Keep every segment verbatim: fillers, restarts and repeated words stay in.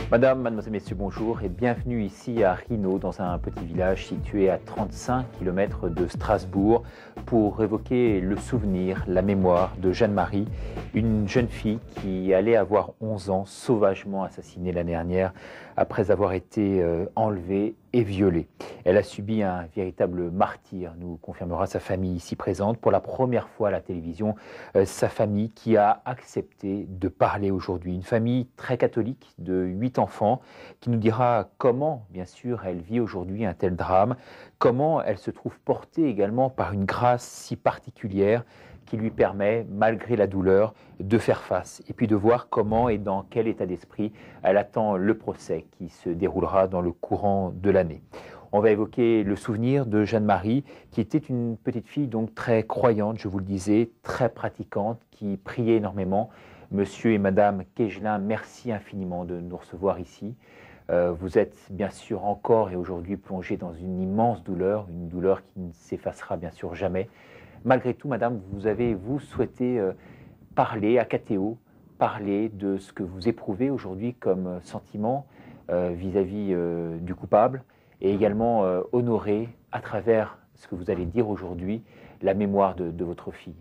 Madame, mademoiselle, messieurs, bonjour et bienvenue ici à Rhino, dans un petit village situé à trente-cinq kilomètres de Strasbourg, pour évoquer le souvenir, la mémoire de Jeanne-Marie, une jeune fille qui allait avoir onze ans, sauvagement assassinée l'année dernière, après avoir été euh, enlevée et violée. Elle a subi un véritable martyre, nous confirmera sa famille ici présente. Pour la première fois à la télévision, euh, sa famille qui a accepté de parler aujourd'hui. Une famille très catholique de huit enfants qui nous dira comment, bien sûr, elle vit aujourd'hui un tel drame, comment elle se trouve portée également par une grâce si particulière qui lui permet, malgré la douleur, de faire face et puis de voir comment et dans quel état d'esprit elle attend le procès qui se déroulera dans le courant de l'année. On va évoquer le souvenir de Jeanne-Marie, qui était une petite fille donc très croyante, je vous le disais, très pratiquante, qui priait énormément. Monsieur et Madame Kegelin, merci infiniment de nous recevoir ici. Euh, vous êtes bien sûr encore et aujourd'hui plongée dans une immense douleur, une douleur qui ne s'effacera bien sûr jamais. Malgré tout, Madame, vous avez, vous, souhaité euh, parler à K T O, parler de ce que vous éprouvez aujourd'hui comme sentiment euh, vis-à-vis euh, du coupable et également euh, honorer, à travers ce que vous allez dire aujourd'hui, la mémoire de, de votre fille.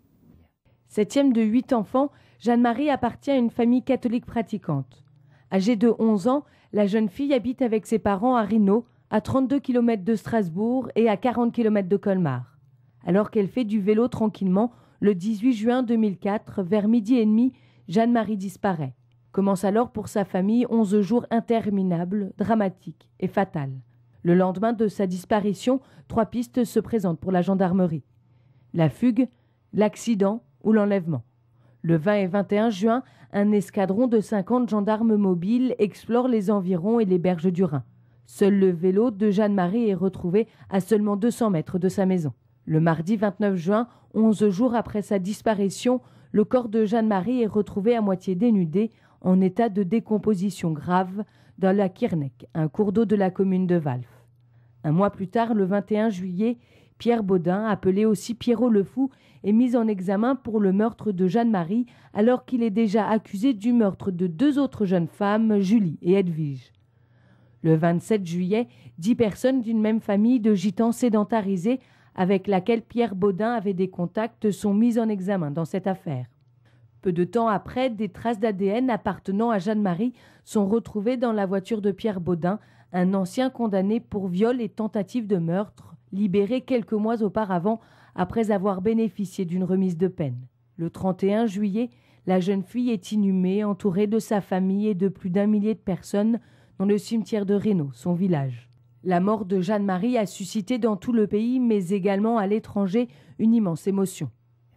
Septième de huit enfants, Jeanne-Marie appartient à une famille catholique pratiquante. Âgée de onze ans, la jeune fille habite avec ses parents à Rhino, à trente-deux kilomètres de Strasbourg et à quarante kilomètres de Colmar. Alors qu'elle fait du vélo tranquillement, le dix-huit juin deux mille quatre, vers midi et demi, Jeanne-Marie disparaît. Commence alors pour sa famille onze jours interminables, dramatiques et fatals. Le lendemain de sa disparition, trois pistes se présentent pour la gendarmerie. La fugue, l'accident ou l'enlèvement. Le vingt et vingt et un juin, un escadron de cinquante gendarmes mobiles explore les environs et les berges du Rhin. Seul le vélo de Jeanne-Marie est retrouvé à seulement deux cents mètres de sa maison. Le mardi vingt-neuf juin, onze jours après sa disparition, le corps de Jeanne-Marie est retrouvé à moitié dénudé, en état de décomposition grave, dans la Kirnek, un cours d'eau de la commune de Valf. Un mois plus tard, le vingt et un juillet, Pierre Baudin, appelé aussi Pierrot le Fou, est mis en examen pour le meurtre de Jeanne-Marie, alors qu'il est déjà accusé du meurtre de deux autres jeunes femmes, Julie et Edwige. Le vingt-sept juillet, dix personnes d'une même famille de gitans sédentarisés, avec laquelle Pierre Baudin avait des contacts, sont mises en examen dans cette affaire. Peu de temps après, des traces d'A D N appartenant à Jeanne-Marie sont retrouvées dans la voiture de Pierre Baudin, un ancien condamné pour viol et tentative de meurtre, libéré quelques mois auparavant après avoir bénéficié d'une remise de peine. Le trente et un juillet, la jeune fille est inhumée, entourée de sa famille et de plus d'un millier de personnes dans le cimetière de Rhino, son village. La mort de Jeanne-Marie a suscité dans tout le pays, mais également à l'étranger, une immense émotion.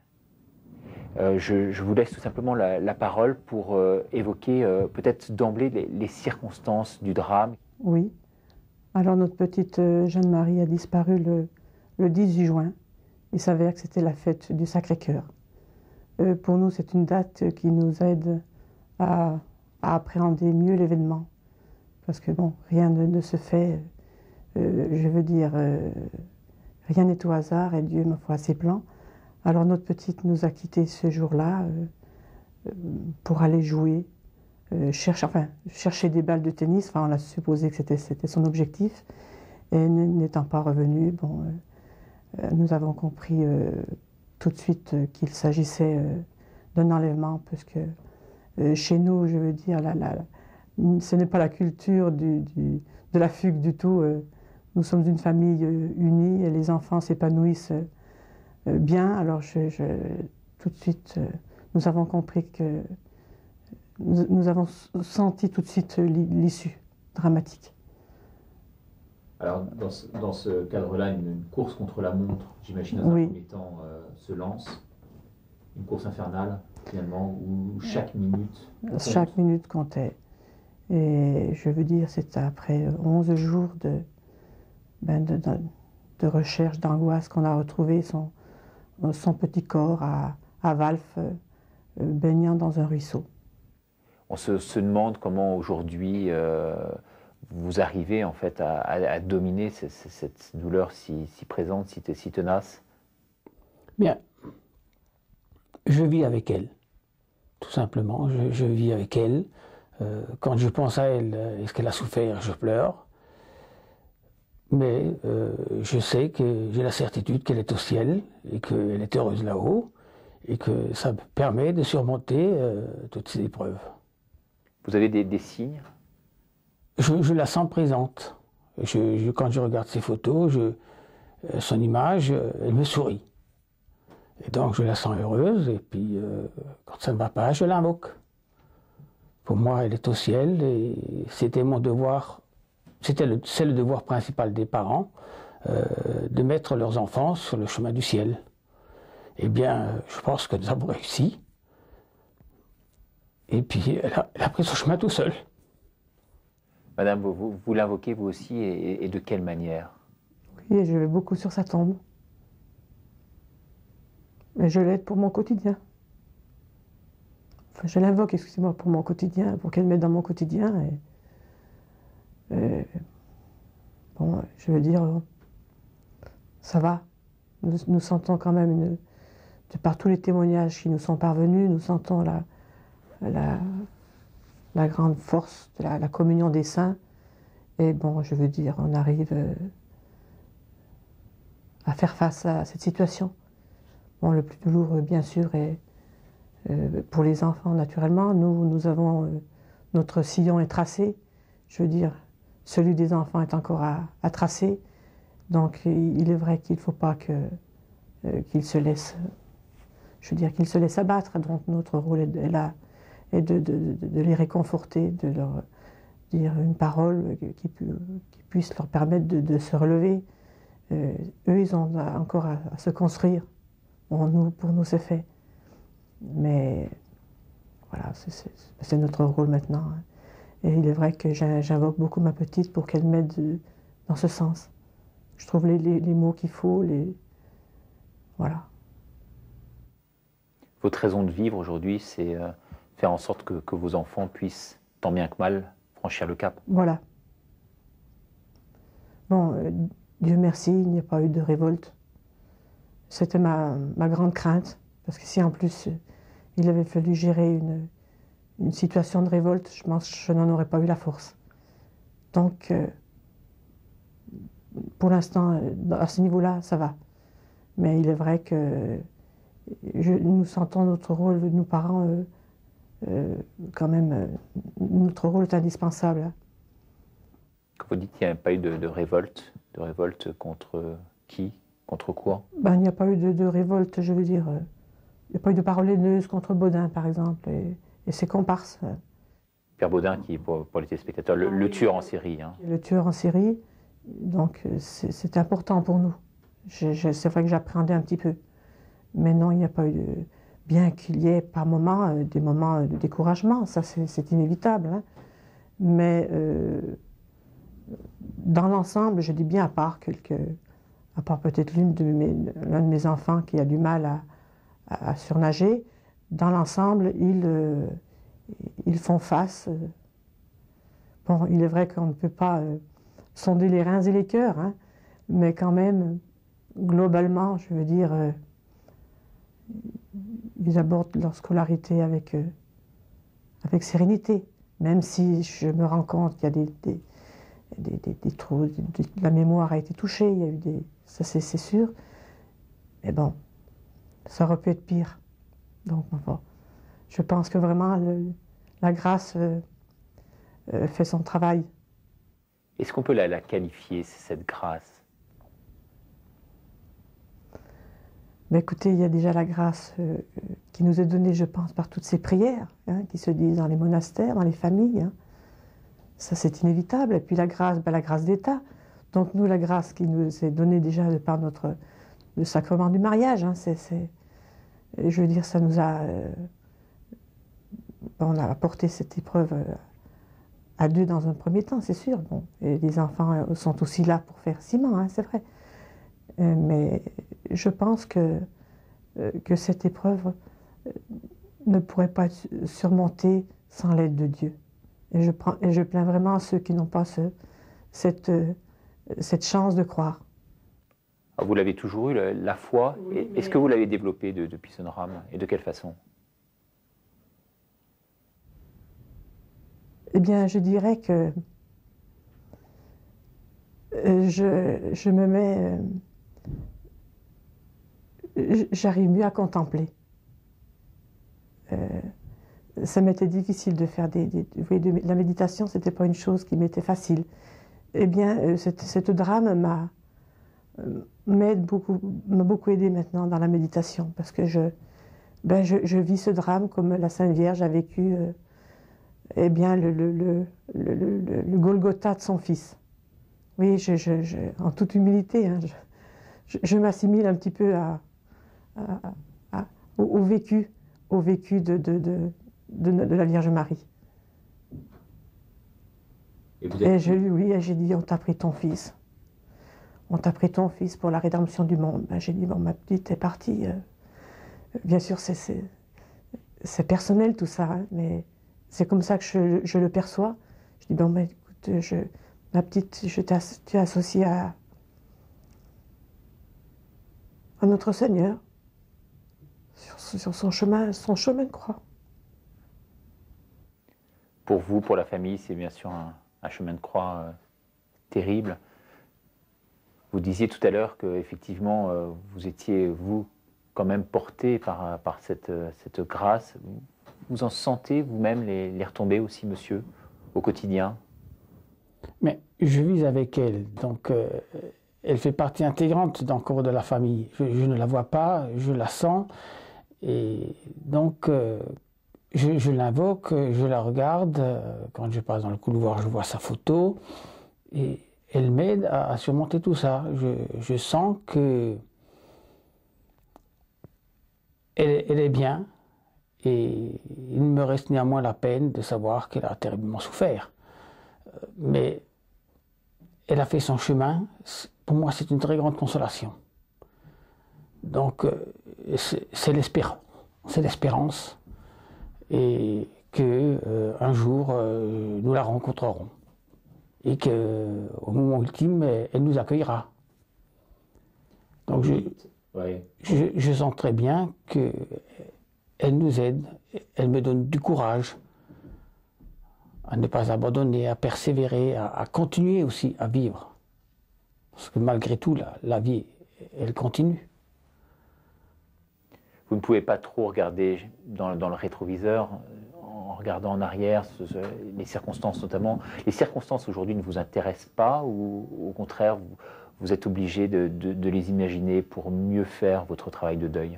Euh, je, je vous laisse tout simplement la, la parole pour euh, évoquer euh, peut-être d'emblée les, les circonstances du drame. Oui. Alors notre petite euh, Jeanne-Marie a disparu le, le dix-huit juin. Il s'avère que c'était la fête du Sacré-Cœur. Euh, pour nous, c'est une date qui nous aide à, à appréhender mieux l'événement. Parce que bon, rien ne, ne se fait, euh, je veux dire, euh, rien n'est au hasard et Dieu, ma foi, a ses plans. Alors notre petite nous a quittés ce jour-là euh, pour aller jouer, euh, cherche, enfin, chercher des balles de tennis. Enfin, on a supposé que c'était, c'était son objectif. Et n'étant pas revenue, bon, euh, nous avons compris euh, tout de suite euh, qu'il s'agissait euh, d'un enlèvement, parce que euh, chez nous, je veux dire, la, la, ce n'est pas la culture du, du, de la fugue du tout. Euh, nous sommes une famille euh, unie et les enfants s'épanouissent euh, bien. Alors je, je, tout de suite, euh, nous avons compris que nous, nous avons senti tout de suite l'issue dramatique. Alors, dans ce, dans ce cadre-là, une, une course contre la montre, j'imagine, dans oui. un premier temps, euh, se lance. Une course infernale, finalement, où chaque minute compte. Chaque minute comptait. Et je veux dire, c'est après onze jours de, ben de, de, de recherche, d'angoisse qu'on a retrouvé son, son petit corps à, à Valf, euh, baignant dans un ruisseau. On se, se demande comment aujourd'hui euh, vous arrivez en fait à, à, à dominer cette, cette douleur si, si présente, si, si tenace. Bien, je vis avec elle, tout simplement. Je, je vis avec elle. Euh, quand je pense à elle et ce qu'elle a souffert, je pleure. Mais euh, je sais que j'ai la certitude qu'elle est au ciel et qu'elle est heureuse là-haut et que ça me permet de surmonter euh, toutes ces épreuves. Vous avez des, des signes? je, je la sens présente. Je, je, quand je regarde ses photos, je, euh, son image, euh, elle me sourit. Et donc je la sens heureuse et puis euh, quand ça ne va pas, je l'invoque. Pour moi, elle est au ciel et c'était mon devoir. C'était le, c'est le devoir principal des parents, euh, de mettre leurs enfants sur le chemin du ciel. Eh bien, je pense que nous avons réussi. Et puis, elle a, elle a pris son chemin tout seul. Madame, vous, vous, vous l'invoquez vous aussi, et, et de quelle manière? Oui, je vais beaucoup sur sa tombe. Mais je l'aide pour mon quotidien. Enfin, je l'invoque, excusez-moi, pour mon quotidien, pour qu'elle m'aide dans mon quotidien. Et... Et, bon, je veux dire, ça va. Nous, nous sentons quand même, une, de par tous les témoignages qui nous sont parvenus, nous sentons la, la, la grande force de la, la communion des saints. Et bon, je veux dire, on arrive euh, à faire face à cette situation. Bon, le plus douloureux, bien sûr, est euh, pour les enfants, naturellement. Nous, nous avons, euh, notre sillon est tracé. Je veux dire, celui des enfants est encore à, à tracer. Donc, il est vrai qu'il ne faut pas que, euh, qu'ils se laissent, je veux dire, qu'ils se laissent abattre. Donc, notre rôle est, est là, est de, de, de, de les réconforter, de leur dire une parole qui, qui puisse leur permettre de, de se relever. Euh, eux, ils ont encore à, à se construire. Bon, nous, pour nous, c'est fait. Mais voilà, c'est notre rôle maintenant. Et il est vrai que j'invoque beaucoup ma petite pour qu'elle m'aide dans ce sens. Je trouve les, les, les mots qu'il faut, les... voilà. Votre raison de vivre aujourd'hui, c'est euh, faire en sorte que, que vos enfants puissent, tant bien que mal, franchir le cap. Voilà. Bon, euh, Dieu merci, il n'y a pas eu de révolte. C'était ma, ma grande crainte, parce que si en plus euh, il avait fallu gérer une, une situation de révolte, je pense que je n'en aurais pas eu la force. Donc, euh, pour l'instant, à ce niveau-là, ça va. Mais il est vrai que je, nous sentons notre rôle, nous parents, euh, euh, quand même, euh, notre rôle est indispensable. Hein. Quand vous dites qu'il n'y a pas eu de, de révolte, de révolte contre qui? Contre quoi? Ben, il n'y a pas eu de, de révolte, je veux dire. Euh, il n'y a pas eu de parole haineuse contre Baudin, par exemple, et, et ses comparses. Pierre Baudin, qui, pour, pour les téléspectateurs, le, le tueur en série. Hein. Le tueur en série, donc c'est important pour nous. C'est vrai que j'appréhendais un petit peu. Mais non, il n'y a pas eu de... Bien qu'il y ait par moments euh, des moments de découragement, ça c'est inévitable. Hein. Mais euh, dans l'ensemble, je dis bien à part quelques... à part peut-être l'un de, mes, de mes enfants qui a du mal à, à, à surnager, dans l'ensemble, ils, euh, ils font face. Euh, bon, il est vrai qu'on ne peut pas euh, sonder les reins et les cœurs, hein, mais quand même, globalement, je veux dire, euh, ils abordent leur scolarité avec, euh, avec sérénité, même si je me rends compte qu'il y a des, des, des, des, des trous, des, des, la mémoire a été touchée, il y a eu des, ça c'est sûr, mais bon, ça aurait pu être pire. Donc, bon, je pense que vraiment le, la grâce euh, euh, fait son travail. Est-ce qu'on peut la, la qualifier, cette grâce? Mais écoutez, il y a déjà la grâce euh, qui nous est donnée, je pense, par toutes ces prières hein, qui se disent dans les monastères, dans les familles. Hein. Ça, c'est inévitable. Et puis la grâce, ben, la grâce d'État. Donc nous, la grâce qui nous est donnée déjà par notre le sacrement du mariage, hein, c'est, c'est, je veux dire, ça nous a, euh, on a apporté cette épreuve euh, à deux dans un premier temps, c'est sûr. Bon, et les enfants sont aussi là pour faire ciment, hein, c'est vrai. Euh, mais je pense que, euh, que cette épreuve euh, ne pourrait pas être surmontée sans l'aide de Dieu. Et je, prends, et je plains vraiment ceux qui n'ont pas ce, cette, euh, cette chance de croire. Alors vous l'avez toujours eu, la, la foi. Oui, Est-ce mais... que vous l'avez développée de, depuis son rame? Et de quelle façon? Eh bien, je dirais que euh, je, je me mets... euh, j'arrive mieux à contempler. Euh, ça m'était difficile de faire des... des vous voyez, de, la méditation, ce n'était pas une chose qui m'était facile. Eh bien, euh, cette, cette drame m'a euh, m'aide beaucoup, m'a beaucoup aidé maintenant dans la méditation, parce que je, ben je, je vis ce drame comme la Sainte Vierge a vécu euh, eh bien, le, le, le, le, le, le Golgotha de son fils. Oui, je, je, je, en toute humilité, hein, je, je, je m'assimile un petit peu à, à, à, au, au vécu, au vécu de, de, de, de, de la Vierge Marie. Et, vous êtes... et je, oui, j'ai dit, on t'a pris ton fils. On t'a pris ton fils pour la rédemption du monde. Ben, j'ai dit, bon, ma petite est partie. Euh, bien sûr, c'est personnel tout ça, hein, mais c'est comme ça que je, je le perçois. Je dis, bon, ben, écoute, je, ma petite, je t'ai associée à, à notre Seigneur, sur, sur son, chemin, son chemin de croix. Pour vous, pour la famille, c'est bien sûr un, un chemin de croix euh, terrible. Vous disiez tout à l'heure qu'effectivement, euh, vous étiez, vous, quand même porté par, par cette, cette grâce. Vous en sentez vous-même les, les retombées aussi, monsieur, au quotidien? Mais je vis avec elle, donc euh, elle fait partie intégrante encore de la famille. Je, je ne la vois pas, je la sens, et donc euh, je, je l'invoque, je la regarde. Quand je passe dans le couloir, je vois sa photo, et elle m'aide à, à surmonter tout ça. Je, je sens que elle, elle est bien, et il me reste néanmoins la peine de savoir qu'elle a terriblement souffert. Mais elle a fait son chemin. Pour moi, c'est une très grande consolation. Donc, c'est l'espérance, c'est l'espérance, et que euh, un jour euh, nous la rencontrerons, et que au moment ultime, elle, elle nous accueillera. Donc, je, ouais. je, je sens très bien que elle nous aide, elle me donne du courage à ne pas abandonner, à persévérer, à, à continuer aussi à vivre. Parce que malgré tout, la, la vie, elle continue. Vous ne pouvez pas trop regarder dans, dans le rétroviseur, en regardant en arrière, ce, ce, les circonstances notamment. Les circonstances aujourd'hui ne vous intéressent pas, ou au contraire, vous, vous êtes obligé de, de, de les imaginer pour mieux faire votre travail de deuil?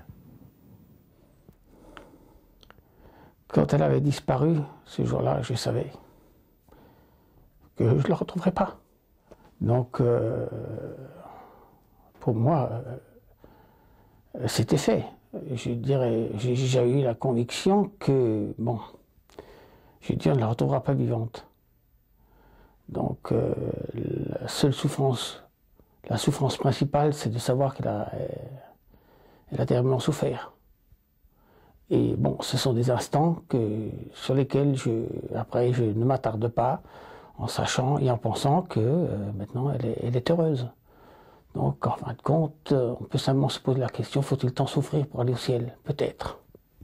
Quand elle avait disparu, ce jour-là, je savais que je ne la retrouverais pas. Donc, euh, pour moi, euh, c'était fait. Je dirais, j'ai déjà eu la conviction que, bon, je dis, on ne la retrouvera pas vivante. Donc, euh, la seule souffrance, la souffrance principale, c'est de savoir qu'elle a, elle a terriblement souffert. Et bon, ce sont des instants que, sur lesquels, je, après, je ne m'attarde pas, en sachant et en pensant que euh, maintenant, elle est, elle est heureuse. Donc, en fin de compte, on peut simplement se poser la question, faut-il tant souffrir pour aller au ciel? Peut-être.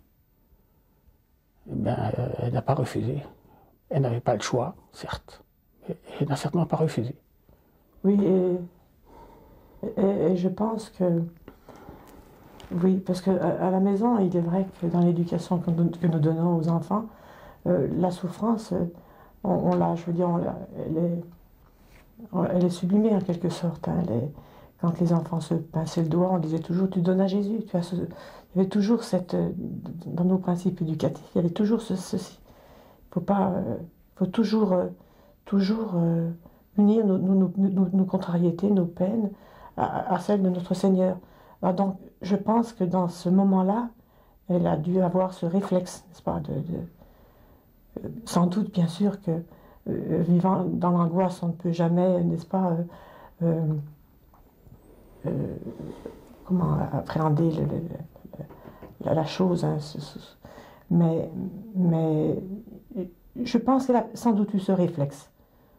Eh bien, euh, elle n'a pas refusé. Elle n'avait pas le choix, certes, mais elle n'a certainement pas refusé. Oui, et, et, et je pense que oui, parce qu'à à la maison, il est vrai que dans l'éducation que, que nous donnons aux enfants, euh, la souffrance, on, on l'a, je veux dire, on elle, est, on, elle est sublimée en quelque sorte. Hein, elle est, quand les enfants se pinçaient le doigt, on disait toujours, tu donnes à Jésus. Tu as ce, il y avait toujours cette, dans nos principes éducatifs, il y avait toujours ce, ceci. Il faut pas, euh, faut toujours, euh, toujours euh, unir nos, nos, nos, nos contrariétés, nos peines, à, à celles de notre Seigneur. Alors donc, je pense que dans ce moment-là, elle a dû avoir ce réflexe, n'est-ce pas, de, de, euh, sans doute, bien sûr, que euh, vivant dans l'angoisse, on ne peut jamais, n'est-ce pas, euh, euh, euh, comment appréhender le, le, le, la, la chose, hein, ce, ce, mais, mais je pense qu'elle a sans doute eu ce réflexe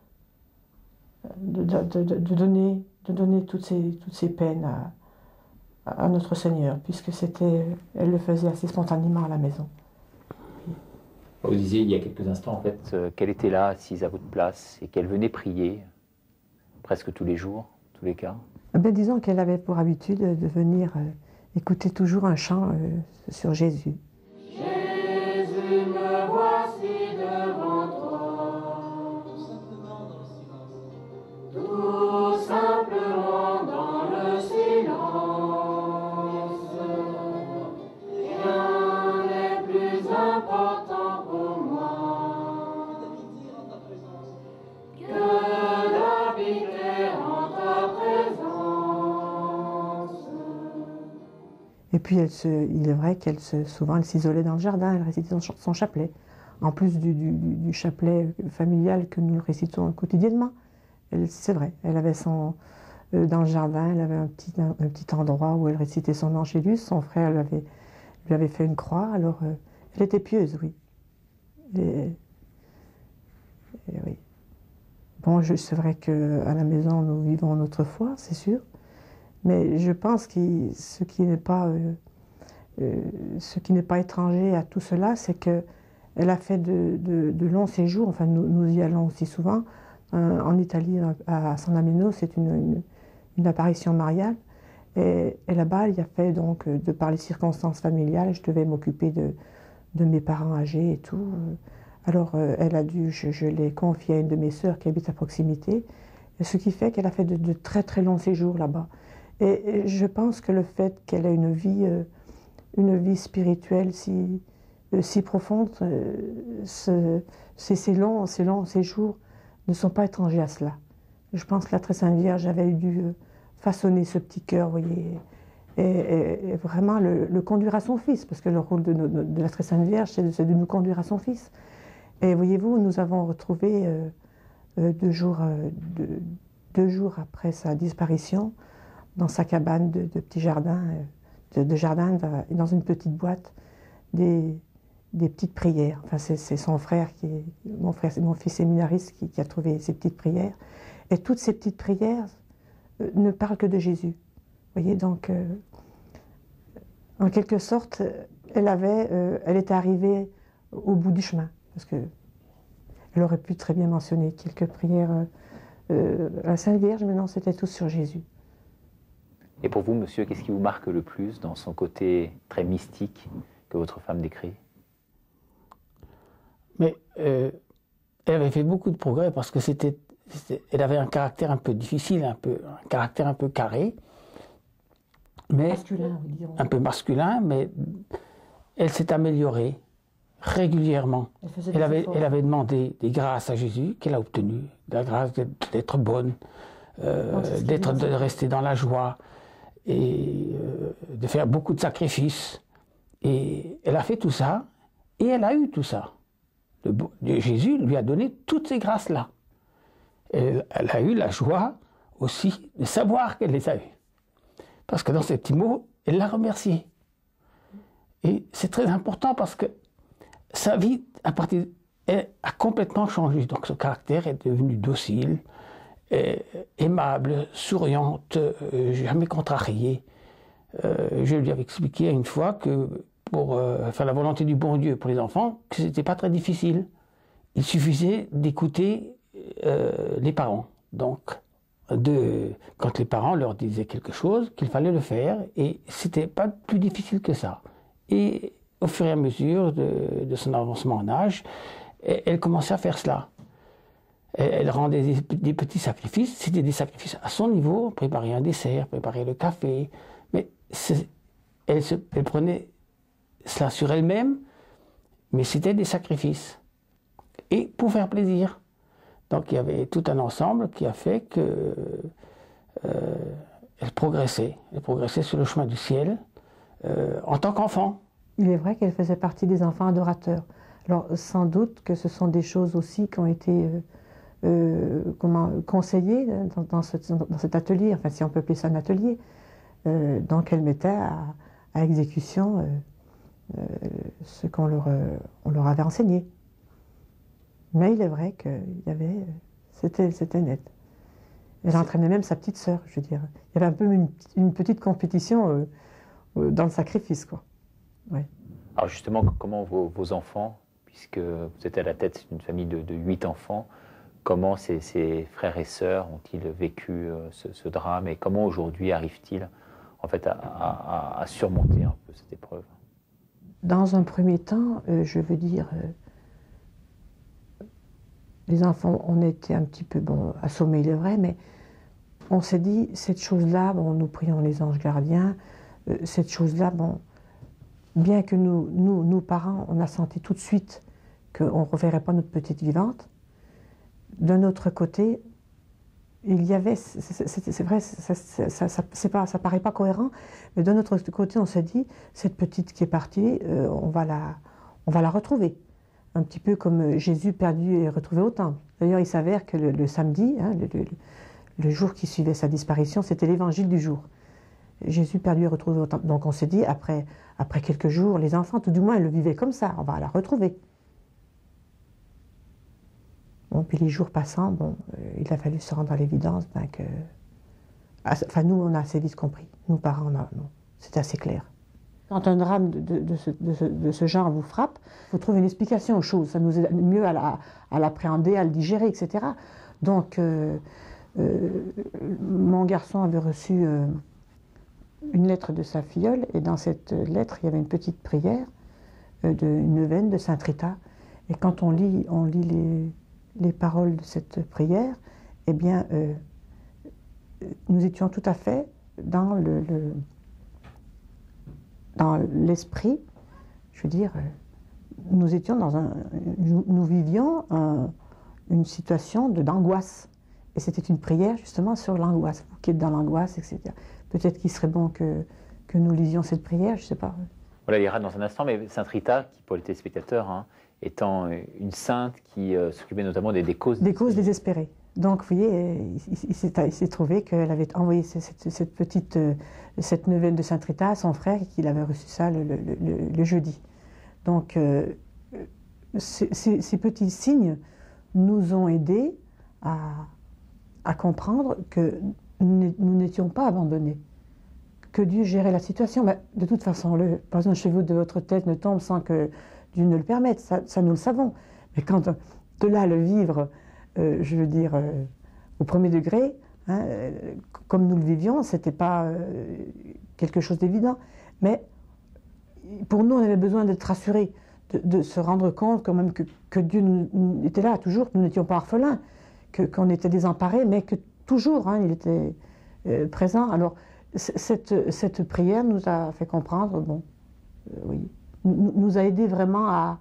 de, de, de, de, donner, de donner toutes ces, toutes ces peines à à notre Seigneur, puisque c'était, elle le faisait assez spontanément à la maison. Vous disiez il y a quelques instants, en fait, euh, qu'elle était là, assise à votre place, et qu'elle venait prier presque tous les jours, tous les cas. Ben, disons qu'elle avait pour habitude de venir euh, écouter toujours un chant euh, sur Jésus. Jésus, me voici devant toi, tout simplement dans le silence. Rien n'est plus important pour moi que d'habiter en ta présence. Et puis elle se, il est vrai qu'elle se, souvent elle s'isolait dans le jardin, elle récitait son, son chapelet. En plus du, du, du chapelet familial que nous récitons quotidiennement. C'est vrai, elle avait son, euh, dans le jardin, elle avait un petit, un, un petit endroit où elle récitait son Angélus. Son frère lui avait, lui avait fait une croix, alors euh, elle était pieuse, oui. Et, et oui. Bon, c'est vrai qu'à la maison, nous vivons notre foi, c'est sûr. Mais je pense que ce qui n'est pas, euh, euh, ce qui n'est pas étranger à tout cela, c'est qu'elle a fait de, de, de longs séjours, enfin nous, nous y allons aussi souvent, euh, en Italie, à San Amino, c'est une, une, une apparition mariale. Et, et là-bas, il y a fait, donc, de par les circonstances familiales, je devais m'occuper de, de mes parents âgés et tout. Alors, euh, elle a dû, je, je l'ai confiée à une de mes sœurs qui habite à proximité, ce qui fait qu'elle a fait de, de très très longs séjours là-bas. Et je pense que le fait qu'elle ait une vie, euh, une vie spirituelle si, euh, si profonde, euh, ce, ces, ces, longs, ces longs séjours ne sont pas étrangers à cela. Je pense que la Très Sainte Vierge avait dû euh, façonner ce petit cœur, vous voyez, et, et, et vraiment le, le conduire à son Fils, parce que le rôle de, de, de la Très Sainte Vierge, c'est de, de nous conduire à son Fils. Et voyez-vous, nous avons retrouvé, euh, euh, deux, jours, euh, deux, deux jours après sa disparition, dans sa cabane de, de petit jardin, de, de jardin, dans une petite boîte, des, des petites prières. Enfin, c'est son frère, qui est, mon frère, mon fils séminariste, qui, qui a trouvé ces petites prières. Et toutes ces petites prières euh, ne parlent que de Jésus. Vous voyez, donc, euh, en quelque sorte, elle avait, euh, elle était arrivée au bout du chemin, parce que elle aurait pu très bien mentionner quelques prières euh, euh, à la Sainte Vierge, mais non, c'était tout sur Jésus. Et pour vous, monsieur, qu'est-ce qui vous marque le plus dans son côté très mystique que votre femme décrit? Mais euh, elle avait fait beaucoup de progrès parce que c'était, elle avait un caractère un peu difficile, un, peu, un caractère un peu carré, mais masculin, oui, disons. Un peu masculin, mais elle s'est améliorée régulièrement. Elle, elle, avait, elle avait demandé des grâces à Jésus qu'elle a obtenues, la grâce d'être bonne, euh, d'être, de rester dans la joie, et euh, de faire beaucoup de sacrifices. Et elle a fait tout ça, et elle a eu tout ça. Le, Jésus lui a donné toutes ces grâces-là. Elle, elle a eu la joie aussi de savoir qu'elle les a eues. Parce que dans ces petits mots, elle l'a remercié. Et c'est très important parce que sa vie, à partir, elle a complètement changé. Donc son caractère est devenu docile, aimable, souriante, euh, jamais contrariée. Euh, je lui avais expliqué une fois que pour euh, faire la volonté du bon Dieu pour les enfants, que c'était pas très difficile. Il suffisait d'écouter euh, les parents. Donc, de, quand les parents leur disaient quelque chose, qu'il fallait le faire, et c'était pas plus difficile que ça. Et au fur et à mesure de, de son avancement en âge, elle commençait à faire cela. Elle rendait des, des petits sacrifices, c'était des sacrifices à son niveau, préparer un dessert, préparer le café, mais elle, se, elle prenait cela sur elle-même, mais c'était des sacrifices, et pour faire plaisir. Donc il y avait tout un ensemble qui a fait que euh, elle progressait, elle progressait sur le chemin du ciel euh, en tant qu'enfant. Il est vrai qu'elle faisait partie des enfants adorateurs. Alors sans doute que ce sont des choses aussi qui ont été euh, Euh, comment, conseillée dans, dans, ce, dans cet atelier, enfin si on peut appeler ça un atelier, euh, donc elle mettait à, à exécution euh, euh, ce qu'on leur, euh, on leur avait enseigné. Mais il est vrai qu'il y avait, c'était, c'était net. Elle entraînait même sa petite sœur, je veux dire. Il y avait un peu une, une petite compétition euh, dans le sacrifice, quoi. Ouais. Alors justement, comment vos, vos enfants, puisque vous êtes à la tête d'une famille de, de huit enfants. Comment ces, ces frères et sœurs ont-ils vécu euh, ce, ce drame et comment aujourd'hui arrivent-ils en fait à, à, à surmonter un peu cette épreuve? Dans un premier temps, euh, je veux dire, euh, les enfants, on était un petit peu bon, assommés, il est vrai, mais on s'est dit, cette chose-là, bon, nous prions les anges gardiens, euh, cette chose-là, bon, bien que nous, nous, nous, parents, on a senti tout de suite qu'on ne reverrait pas notre petite vivante, d'un autre côté, il y avait, c'est vrai, ça, ça, ça, c'est pas, ça paraît pas cohérent, mais d'un autre côté, on s'est dit, cette petite qui est partie, euh, on, va la, on va la retrouver. Un petit peu comme Jésus perdu et retrouvé au temple. D'ailleurs, il s'avère que le, le samedi, hein, le, le, le jour qui suivait sa disparition, c'était l'évangile du jour. Jésus perdu et retrouvé au temple. Donc on s'est dit, après, après quelques jours, les enfants, tout du moins, ils le vivaient comme ça, on va la retrouver. Bon, puis les jours passant, bon, euh, il a fallu se rendre à l'évidence ben, que... Enfin, nous, on a assez vite compris. Nous, parents, c'était assez clair. Quand un drame de, de, de, ce, de, ce, de ce genre vous frappe, il faut trouver une explication aux choses. Ça nous aide mieux à l'appréhender, à, à le digérer, et cetera. Donc, euh, euh, mon garçon avait reçu euh, une lettre de sa filleule, et dans cette lettre, il y avait une petite prière, euh, de, une neuvaine de Sainte Rita. Et quand on lit, on lit les... les paroles de cette prière, eh bien, euh, nous étions tout à fait dans le, le dans l'esprit, je veux dire, nous étions dans un, nous, nous vivions un, une situation de d'angoisse, et c'était une prière justement sur l'angoisse, vous qui êtes dans l'angoisse, et cetera. Peut-être qu'il serait bon que, que nous lisions cette prière, je ne sais pas. On la lira dans un instant, mais Sainte Rita, qui pour les téléspectateurs, hein, étant une sainte qui euh, s'occupait notamment des, des causes... Des causes désespérées. Donc, vous voyez, il, il, il s'est trouvé qu'elle avait envoyé cette, cette petite, cette neuvaine de Sainte Rita à son frère et qu'il avait reçu ça le, le, le, le jeudi. Donc, euh, ces, ces, ces petits signes nous ont aidés à, à comprendre que nous n'étions pas abandonnés, que Dieu gérait la situation. Mais de toute façon, le, par exemple, le cheveu de votre tête ne tombe sans que Dieu ne le permette, ça, ça nous le savons. Mais quand de là le vivre, euh, je veux dire, euh, au premier degré, hein, euh, comme nous le vivions, c'était pas euh, quelque chose d'évident. Mais pour nous, on avait besoin d'être rassurés, de, de se rendre compte quand même que, que Dieu nous, nous était là toujours, que nous n'étions pas orphelins, que, qu'on était désemparés, mais que toujours, hein, il était euh, présent. Alors, cette, cette prière nous a fait comprendre, bon, euh, oui, nous a aidé vraiment à,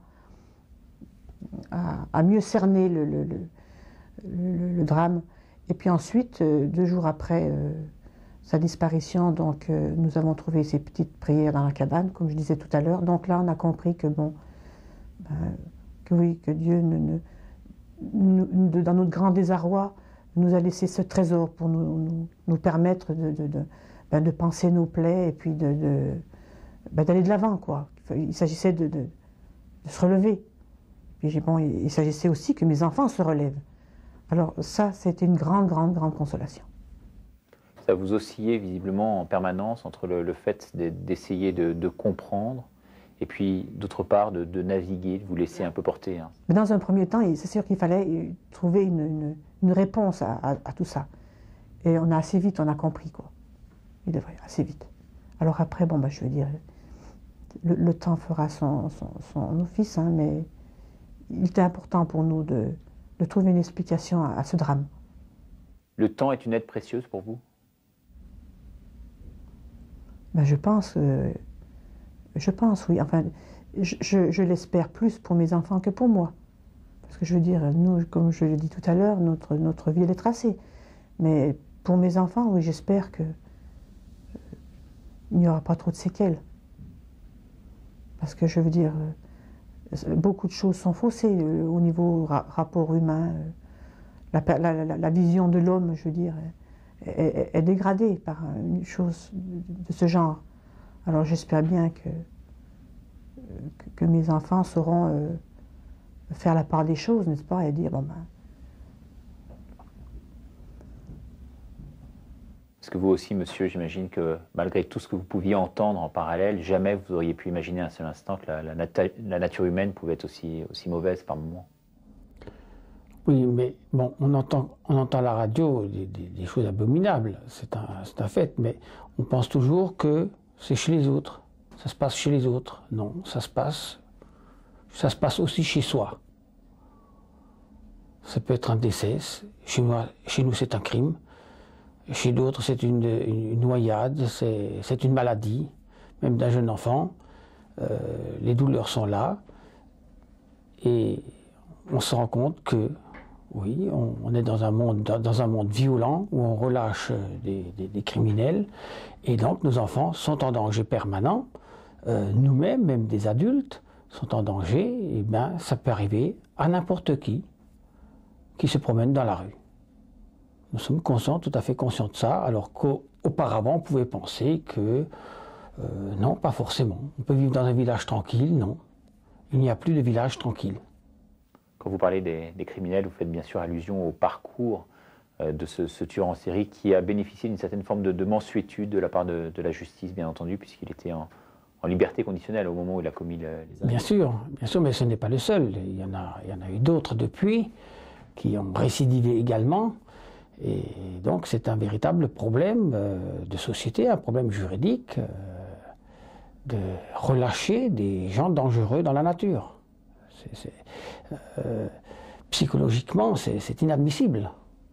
à, à mieux cerner le, le, le, le, le drame. Et puis ensuite, euh, deux jours après euh, sa disparition, donc, euh, nous avons trouvé ces petites prières dans la cabane, comme je disais tout à l'heure. Donc là, on a compris que, bon, ben, que oui, que Dieu, ne, ne, nous, dans notre grand désarroi, nous a laissé ce trésor pour nous, nous, nous permettre de, de, de, ben, de panser nos plaies et puis de, de, ben, d'aller de l'avant, quoi. Il s'agissait de, de, de se relever. Puis bon, il, il s'agissait aussi que mes enfants se relèvent. Alors ça, c'était une grande, grande, grande consolation. Ça vous oscillait visiblement en permanence entre le, le fait d'essayer de, de comprendre et puis d'autre part de, de naviguer, de vous laisser un peu porter. Hein. Mais dans un premier temps, c'est sûr qu'il fallait trouver une, une, une réponse à, à, à tout ça. Et on a assez vite, on a compris, quoi. Il devrait, assez vite. Alors après, bon, bah, je veux dire... Le, le temps fera son, son, son office, hein, mais il était important pour nous de, de trouver une explication à, à ce drame. Le temps est une aide précieuse pour vous? Ben, je pense, euh, je pense, oui. Enfin, je, je, je l'espère plus pour mes enfants que pour moi. Parce que je veux dire, nous, comme je l'ai dit tout à l'heure, notre, notre vie, elle est tracée. Mais pour mes enfants, oui, j'espère que euh, il n'y aura pas trop de séquelles. Parce que je veux dire, beaucoup de choses sont faussées au niveau ra rapport humain. La, la, la, la vision de l'homme, je veux dire, est, est, est dégradée par une chose de, de ce genre. Alors j'espère bien que, que, que mes enfants sauront euh, faire la part des choses, n'est-ce pas, et dire, bon ben... Parce que vous aussi, monsieur, j'imagine que malgré tout ce que vous pouviez entendre en parallèle, jamais vous auriez pu imaginer un seul instant que la, la, nata- la nature humaine pouvait être aussi, aussi mauvaise par moments. Oui, mais bon, on entend, on entend à la radio des, des, des choses abominables, c'est un, c'est un fait, mais on pense toujours que c'est chez les autres, ça se passe chez les autres. Non, ça se passe, ça se passe aussi chez soi. Ça peut être un décès, chez, moi, chez nous c'est un crime, chez d'autres c'est une, une, une noyade, c'est, c'est une maladie, même d'un jeune enfant. Euh, les douleurs sont là et on se rend compte que oui, on, on est dans un monde, dans, dans un monde violent où on relâche des, des, des criminels et donc nos enfants sont en danger permanent. Euh, nous-mêmes, même des adultes, sont en danger. Et bien, ça peut arriver à n'importe qui qui se promène dans la rue. Nous sommes conscients, tout à fait conscients de ça, alors qu'auparavant on pouvait penser que euh, non, pas forcément. On peut vivre dans un village tranquille, non. Il n'y a plus de village tranquille. Quand vous parlez des, des criminels, vous faites bien sûr allusion au parcours euh, de ce, ce tueur en série qui a bénéficié d'une certaine forme de, de mansuétude de la part de, de la justice, bien entendu, puisqu'il était en, en liberté conditionnelle au moment où il a commis le, les actes. Bien sûr, bien sûr, mais ce n'est pas le seul. Il y en a, il y en a eu d'autres depuis qui ont récidivé également. Et donc c'est un véritable problème euh, de société, un problème juridique euh, de relâcher des gens dangereux dans la nature. C'est, c'est, euh, psychologiquement, c'est, c'est inadmissible.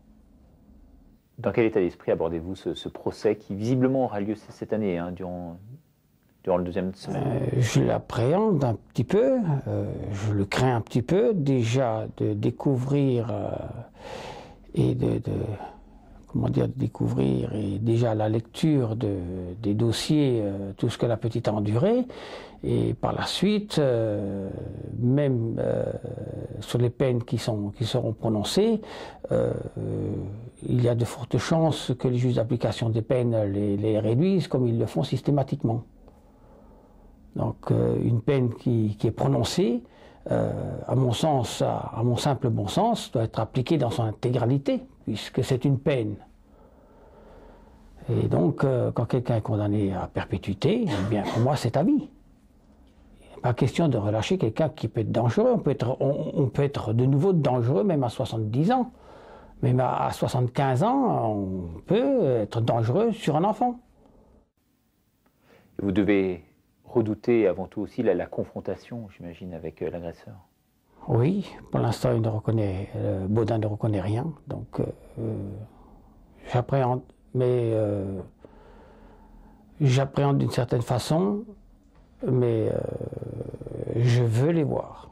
Dans quel état d'esprit abordez-vous ce, ce procès qui visiblement aura lieu cette année, hein, durant, durant le deuxième semestre? euh, Je l'appréhende un petit peu, euh, je le crains un petit peu, déjà de découvrir euh, et de, de, comment dire, de découvrir et déjà la lecture de, des dossiers, euh, tout ce que la petite a enduré, et par la suite, euh, même euh, sur les peines qui, sont, qui seront prononcées, euh, il y a de fortes chances que les juges d'application des peines les, les réduisent comme ils le font systématiquement. Donc euh, une peine qui, qui est prononcée, euh, à mon sens, à, à mon simple bon sens, doit être appliquée dans son intégralité, puisque c'est une peine. Et donc, euh, quand quelqu'un est condamné à perpétuité, eh bien, pour moi, c'est à vie. Il n'est pas question de relâcher quelqu'un qui peut être dangereux. On peut être, on, on peut être de nouveau dangereux même à soixante-dix ans. Même à, à soixante-quinze ans, on peut être dangereux sur un enfant. Et vous devez redouter avant tout aussi la, la confrontation, j'imagine, avec euh, l'agresseur. Oui, pour l'instant, il ne reconnaît, euh, Baudin ne reconnaît rien, donc euh, j'appréhende, mais euh, j'appréhende d'une certaine façon, mais euh, je veux les voir.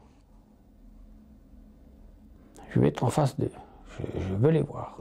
Je vais être en face d'eux, je, je veux les voir.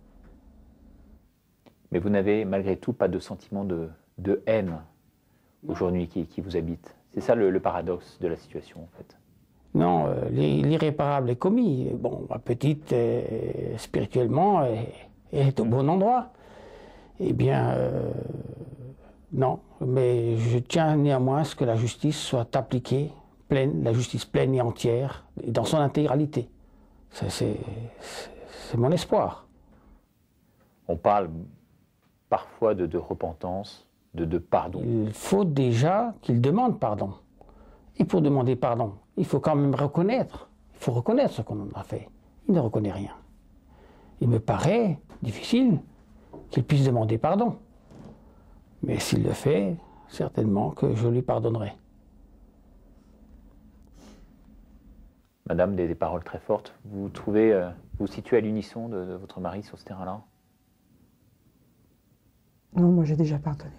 Mais vous n'avez malgré tout pas de sentiment de, de haine aujourd'hui qui, qui vous habite. C'est ça le, le paradoxe de la situation, en fait. Non, euh, l'irréparable est commis. Bon, ma petite, euh, spirituellement, est, est au bon endroit. Eh bien, euh, non. Mais je tiens néanmoins à ce que la justice soit appliquée, pleine, la justice pleine et entière, et dans son intégralité. C'est mon espoir. On parle parfois de, de repentance, de, de pardon. Il faut déjà qu'il demande pardon. Et pour demander pardon, il faut quand même reconnaître. Il faut reconnaître ce qu'on en a fait. Il ne reconnaît rien. Il me paraît difficile qu'il puisse demander pardon. Mais s'il le fait, certainement que je lui pardonnerai. Madame, des, des paroles très fortes. Vous trouvez, euh, vous vous situez à l'unisson de, de votre mari sur ce terrain-là? Non, moi j'ai déjà pardonné.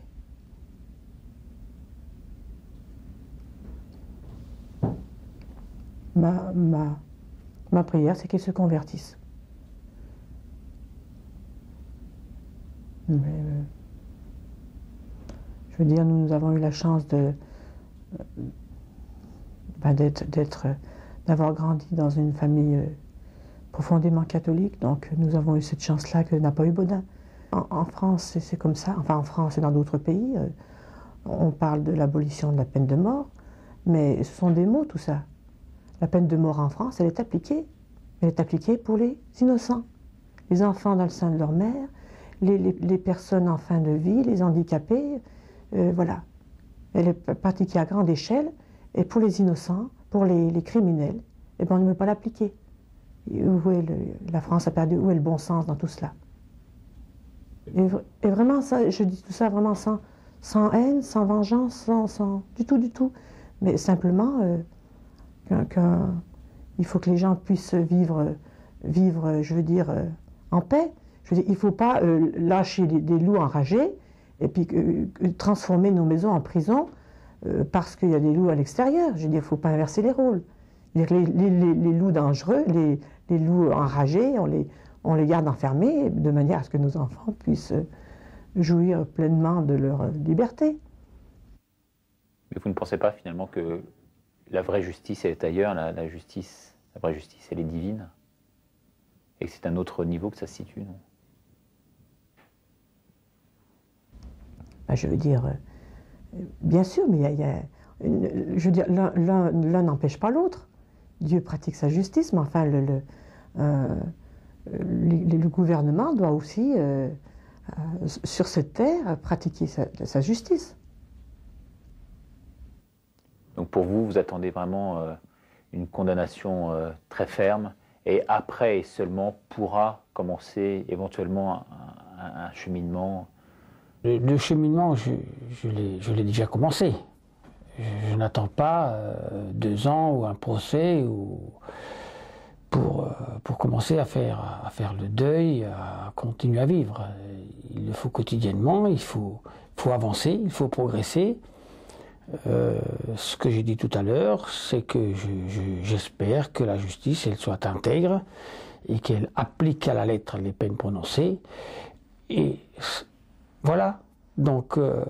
Ma, ma, ma prière, c'est qu'il se convertisse. Mais, euh, je veux dire, nous, nous avons eu la chance de, euh, ben d'être, d'être, d'avoir grandi dans une famille euh, profondément catholique, donc nous avons eu cette chance-là que n'a pas eu Baudin. En, en France, c'est comme ça, enfin en France et dans d'autres pays, euh, on parle de l'abolition de la peine de mort, mais ce sont des mots tout ça. La peine de mort en France, elle est appliquée. Elle est appliquée pour les innocents. Les enfants dans le sein de leur mère, les, les, les personnes en fin de vie, les handicapés, euh, voilà. Elle est pratiquée à grande échelle, et pour les innocents, pour les, les criminels, eh ben, on ne veut pas l'appliquer. Où est le, la France a perdu, où est le bon sens dans tout cela? Et, et vraiment, ça, je dis tout ça vraiment sans, sans haine, sans vengeance, sans, sans du tout, du tout. Mais simplement, euh, qu'un, qu'un, il faut que les gens puissent vivre, vivre je veux dire, euh, en paix. Je veux dire, il ne faut pas euh, lâcher des, des loups enragés et puis euh, transformer nos maisons en prison euh, parce qu'il y a des loups à l'extérieur. Je veux dire, il ne faut pas inverser les rôles. Les, les, les, les loups dangereux, les, les loups enragés, on les, on les garde enfermés de manière à ce que nos enfants puissent jouir pleinement de leur liberté. Mais vous ne pensez pas finalement que la vraie justice elle est ailleurs, la, la justice, la vraie justice elle est divine? Et que c'est un autre niveau que ça se situe, non? Ben, je veux dire, euh, bien sûr, mais il y a, il y a une, je veux dire, l'un, l'un, l'un n'empêche pas l'autre. Dieu pratique sa justice, mais enfin, le, le, euh, le, le gouvernement doit aussi, euh, euh, sur cette terre, pratiquer sa, sa justice. Donc pour vous, vous attendez vraiment euh, une condamnation euh, très ferme, et après seulement pourra commencer éventuellement un, un, un cheminement? Le, le cheminement, je, je, l'ai, je l'ai déjà commencé. Je, je n'attends pas euh, deux ans ou un procès ou pour, euh, pour commencer à faire, à faire le deuil, à continuer à vivre. Il le faut quotidiennement, il faut, faut avancer, il faut progresser. Euh, ce que j'ai dit tout à l'heure, c'est que je, je, j'espère que la justice elle soit intègre et qu'elle applique à la lettre les peines prononcées. Et voilà, donc euh,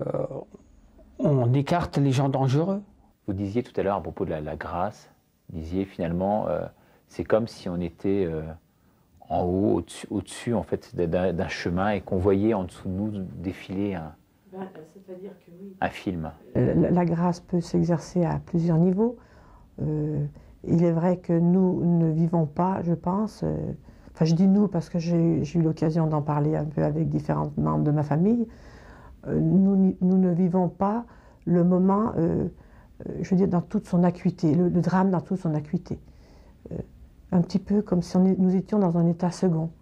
on écarte les gens dangereux. Vous disiez tout à l'heure à propos de la, la grâce, vous disiez finalement, euh, c'est comme si on était euh, en haut, au-dessus, au-dessus en fait, d'un, d'un chemin et qu'on voyait en dessous de nous défiler un, ben, c'est-à-dire que oui. un film. La, la grâce peut s'exercer à plusieurs niveaux. Euh, il est vrai que nous ne vivons pas, je pense, euh, enfin je dis nous parce que j'ai, j'ai eu l'occasion d'en parler un peu avec différents membres de ma famille, euh, nous, nous ne vivons pas le moment, euh, je veux dire, dans toute son acuité, le, le drame dans toute son acuité. Euh, un petit peu comme si on est, nous étions dans un état second.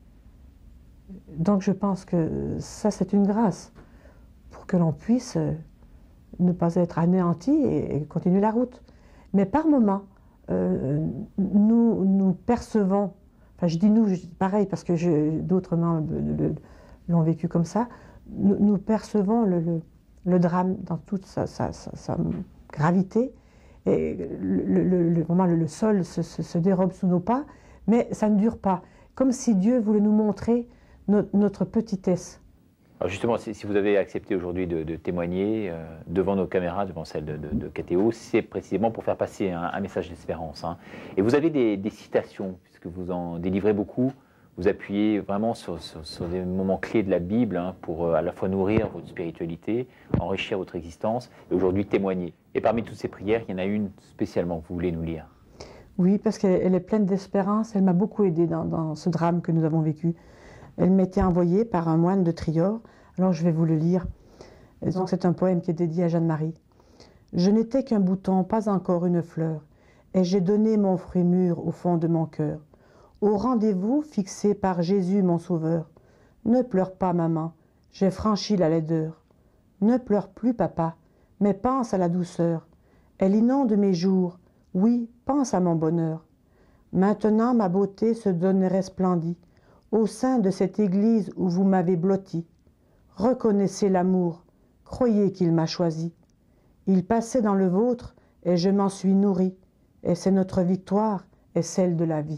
Donc je pense que ça c'est une grâce, pour que l'on puisse euh, ne pas être anéanti et, et continuer la route. Mais par moments, euh, nous, nous percevons, enfin je dis nous, je dis pareil parce que je, d'autres membres l'ont vécu comme ça, nous, nous percevons le, le, le drame dans toute sa, sa, sa, sa gravité, et le, le, le, vraiment le, le sol se, se, se dérobe sous nos pas, mais ça ne dure pas. Comme si Dieu voulait nous montrer no, notre petitesse. Alors justement, si, si vous avez accepté aujourd'hui de, de témoigner euh, devant nos caméras, devant celle de, de, de K T O, c'est précisément pour faire passer un, un message d'espérance. Hein. Et vous avez des, des citations, puisque vous en délivrez beaucoup, vous appuyez vraiment sur, sur, sur des moments clés de la Bible hein, pour euh, à la fois nourrir votre spiritualité, enrichir votre existence et aujourd'hui témoigner. Et parmi toutes ces prières, il y en a une spécialement que vous voulez nous lire. Oui, parce qu'elle est pleine d'espérance, elle m'a beaucoup aidée dans, dans ce drame que nous avons vécu. Elle m'était envoyée par un moine de Trior, alors je vais vous le lire. Et donc c'est un poème qui est dédié à Jeanne-Marie. « Je n'étais qu'un bouton, pas encore une fleur, et j'ai donné mon fruit mûr au fond de mon cœur. Au rendez-vous fixé par Jésus mon sauveur. Ne pleure pas, maman, j'ai franchi la laideur. Ne pleure plus, papa, mais pense à la douceur. Elle inonde mes jours, oui, pense à mon bonheur. Maintenant ma beauté se donnerait splendie au sein de cette église où vous m'avez blotti. Reconnaissez l'amour, croyez qu'il m'a choisi. Il passait dans le vôtre et je m'en suis nourri, et c'est notre victoire et celle de la vie. »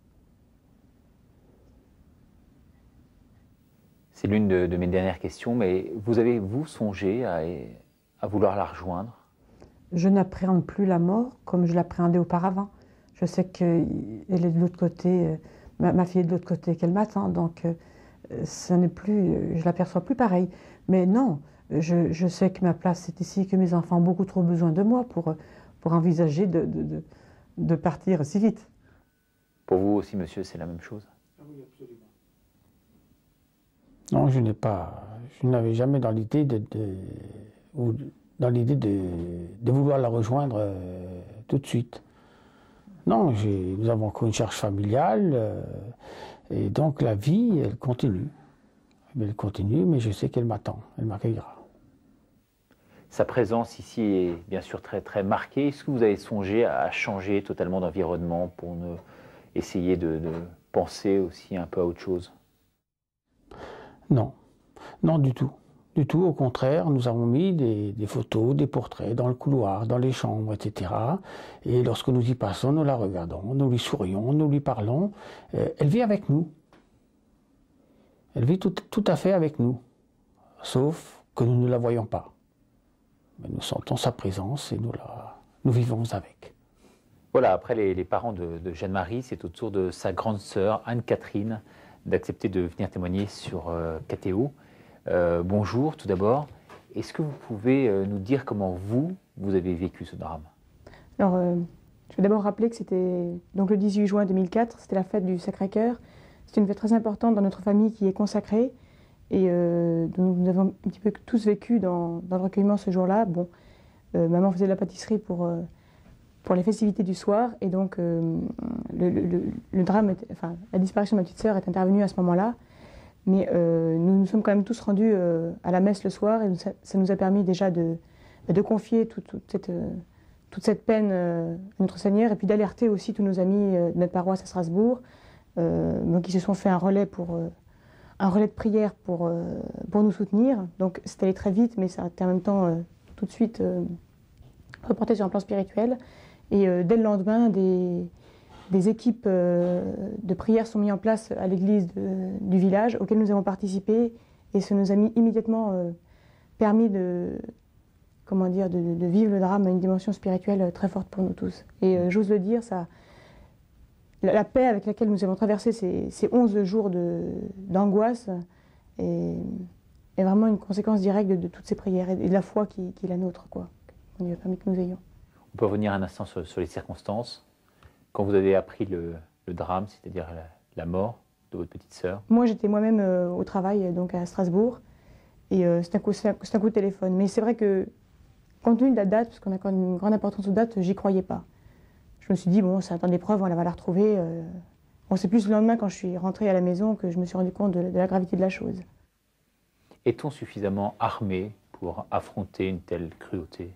C'est l'une de, de mes dernières questions, mais vous avez, vous, songé à, à vouloir la rejoindre? Je n'appréhende plus la mort comme je l'appréhendais auparavant. Je sais qu'elle est de l'autre côté, ma, ma fille est de l'autre côté, qu'elle m'attend, donc euh, ça n'est plus, je l'aperçois plus pareil. Mais non, je, je sais que ma place est ici, que mes enfants ont beaucoup trop besoin de moi pour, pour envisager de, de, de, de partir si vite. Pour vous aussi, monsieur, c'est la même chose? Ah oui, absolument. Non, je n'ai pas, je n'avais jamais dans l'idée de, de, ou dans l'idée de, de vouloir la rejoindre euh, tout de suite. Non, nous avons encore une charge familiale euh, et donc la vie, elle continue. Elle continue, mais je sais qu'elle m'attend, elle m'accueillera. Sa présence ici est bien sûr très, très marquée. Est-ce que vous avez songé à changer totalement d'environnement pour ne, essayer de, de penser aussi un peu à autre chose? Non, non du tout. Du tout, au contraire, nous avons mis des, des photos, des portraits dans le couloir, dans les chambres, et cetera. Et lorsque nous y passons, nous la regardons, nous lui sourions, nous lui parlons. Euh, elle vit avec nous. Elle vit tout, tout à fait avec nous, sauf que nous ne la voyons pas. Mais nous sentons sa présence et nous, la, nous vivons avec. Voilà, après les, les parents de, de Jeanne-Marie, c'est au tour de sa grande sœur, Anne-Catherine, d'accepter de venir témoigner sur euh, K T O. Euh, bonjour tout d'abord. Est-ce que vous pouvez euh, nous dire comment vous, vous avez vécu ce drame? Alors, euh, je vais d'abord rappeler que c'était donc le dix-huit juin deux mille quatre, c'était la fête du Sacré-Cœur. C'est une fête très importante dans notre famille qui est consacrée et euh, dont nous avons un petit peu tous vécu dans, dans le recueillement ce jour-là. Bon, euh, maman faisait de la pâtisserie pour, euh, pour les festivités du soir et donc euh, le, le, le drame, était, enfin la disparition de ma petite sœur est intervenue à ce moment-là. Mais euh, nous nous sommes quand même tous rendus euh, à la messe le soir et ça, ça nous a permis déjà de, de confier tout, tout cette, euh, toute cette peine euh, à notre Seigneur et puis d'alerter aussi tous nos amis euh, de notre paroisse à Strasbourg. Euh, donc ils se sont fait un relais, pour, euh, un relais de prière pour, euh, pour nous soutenir. Donc c'est allé très vite, mais ça a été en même temps euh, tout de suite euh, reporté sur un plan spirituel. Et euh, dès le lendemain, des, des équipes euh, de prière sont mises en place à l'église du village, auxquelles nous avons participé. Et ça nous a mis immédiatement euh, permis de, comment dire, de, de vivre le drame à une dimension spirituelle très forte pour nous tous. Et euh, j'ose le dire, ça... La, la paix avec laquelle nous avons traversé ces, ces onze jours d'angoisse est, est vraiment une conséquence directe de, de toutes ces prières et de la foi qui, qui est la nôtre, quoi, qu'on lui a permis que nous ayons. On peut revenir un instant sur, sur les circonstances. Quand vous avez appris le, le drame, c'est-à-dire la, la mort de votre petite sœur? Moi, j'étais moi-même euh, au travail, donc à Strasbourg, et euh, c'est un, un, un coup de téléphone. Mais c'est vrai que, compte tenu de la date, parce qu'on accorde une grande importance aux dates, j'y croyais pas. Je me suis dit, bon, c'est un temps d'épreuve, on va la retrouver. Euh... Bon, c'est plus le lendemain, quand je suis rentrée à la maison, que je me suis rendu compte de, de la gravité de la chose. Est-on suffisamment armé pour affronter une telle cruauté?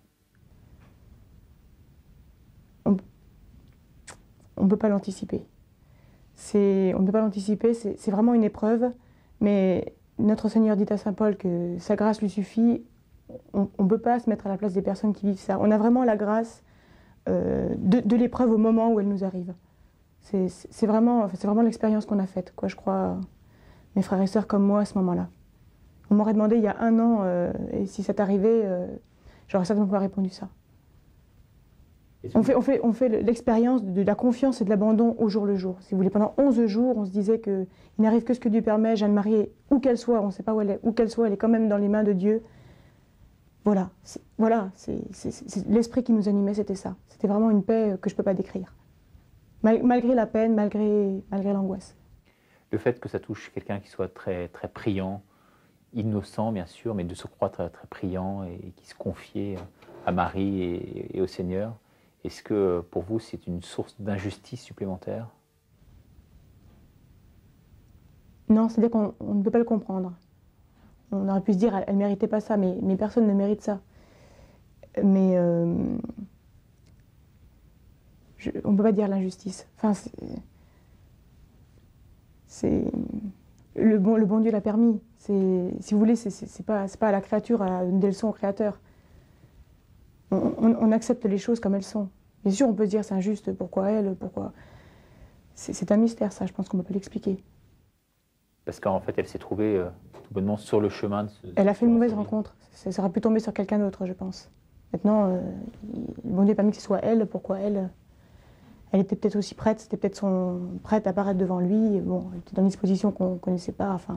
On ne peut pas l'anticiper. On ne peut pas l'anticiper, c'est vraiment une épreuve, mais notre Seigneur dit à Saint Paul que sa grâce lui suffit. On ne peut pas se mettre à la place des personnes qui vivent ça. On a vraiment la grâce Euh, de, de l'épreuve au moment où elle nous arrive. C'est vraiment, vraiment l'expérience qu'on a faite, quoi, je crois, mes frères et sœurs comme moi à ce moment-là. On m'aurait demandé il y a un an, euh, et si ça t'arrivait, euh, j'aurais certainement pas répondu ça. On fait, on fait, on fait l'expérience de la confiance et de l'abandon au jour le jour. Si vous voulez, pendant onze jours, on se disait qu'il n'arrive que ce que Dieu permet. Jeanne-Marie, où qu'elle soit, on ne sait pas où elle est, où qu'elle soit, elle est quand même dans les mains de Dieu. Voilà, voilà, c'est l'esprit qui nous animait, c'était ça. C'était vraiment une paix que je ne peux pas décrire. Mal, malgré la peine, malgré, malgré l'angoisse. Le fait que ça touche quelqu'un qui soit très, très priant, innocent bien sûr, mais de se croire très, très priant et qui se confiait à Marie et, et au Seigneur, est-ce que pour vous c'est une source d'injustice supplémentaire? Non, c'est-à-dire qu'on ne peut pas le comprendre. On aurait pu se dire, elle ne méritait pas ça, mais, mais personne ne mérite ça. Mais euh, je, on ne peut pas dire l'injustice. Enfin, c'est le bon, le bon Dieu l'a permis. Si vous voulez, c'est pas, pas à la créature à donner des leçons au Créateur. On, on, on accepte les choses comme elles sont. Bien sûr, on peut se dire c'est injuste, pourquoi elle, pourquoi... C'est un mystère, ça, je pense qu'on ne peut pas l'expliquer. Parce qu'en fait, elle s'est trouvée euh, tout bonnement sur le chemin de ce... Elle a fait une mauvaise rencontre. Ça aurait pu tomber sur quelqu'un d'autre, je pense. Maintenant, euh, le bon Dieu a permis que ce soit elle. Pourquoi elle? Elle était peut-être aussi prête, c'était peut-être son prête à apparaître devant lui. Bon, elle était dans une disposition qu'on ne connaissait pas, enfin...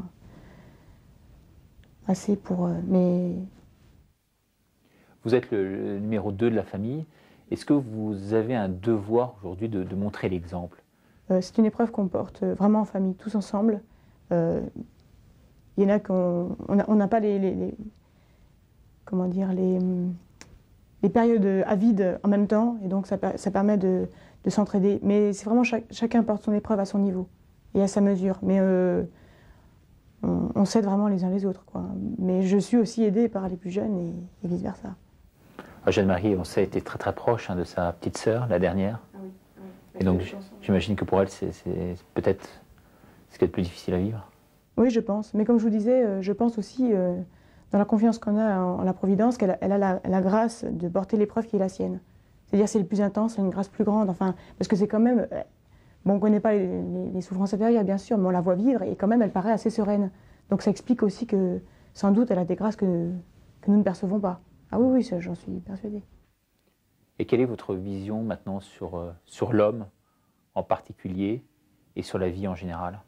Assez pour... Euh, mais... Vous êtes le, le numéro deux de la famille. Est-ce que vous avez un devoir aujourd'hui de, de montrer l'exemple? euh, C'est une épreuve qu'on porte vraiment en famille, tous ensemble. Euh, Il y en a qu'on on n'a pas les, les, les, comment dire, les, les périodes avides en même temps, et donc ça, ça permet de, de s'entraider. Mais c'est vraiment chaque, chacun porte son épreuve à son niveau et à sa mesure. Mais euh, on, on s'aide vraiment les uns les autres, quoi. Mais je suis aussi aidée par les plus jeunes et, et vice-versa. Jeanne-Marie, on sait, était très très proche hein, de sa petite sœur, la dernière. Ah oui, oui. Et donc j'imagine que pour elle, c'est peut-être ce qui est le plus difficile à vivre. Oui, je pense. Mais comme je vous disais, je pense aussi, euh, dans la confiance qu'on a en, en la Providence, qu'elle elle a la, la grâce de porter l'épreuve qui est la sienne. C'est-à-dire c'est le plus intense, c'est une grâce plus grande. Enfin, parce que c'est quand même... Bon, on ne connaît pas les, les, les souffrances intérieures, bien sûr, mais on la voit vivre et quand même, elle paraît assez sereine. Donc ça explique aussi que, sans doute, elle a des grâces que, que nous ne percevons pas. Ah oui, oui, j'en suis persuadée. Et quelle est votre vision maintenant sur, euh, sur l'homme en particulier et sur la vie en général?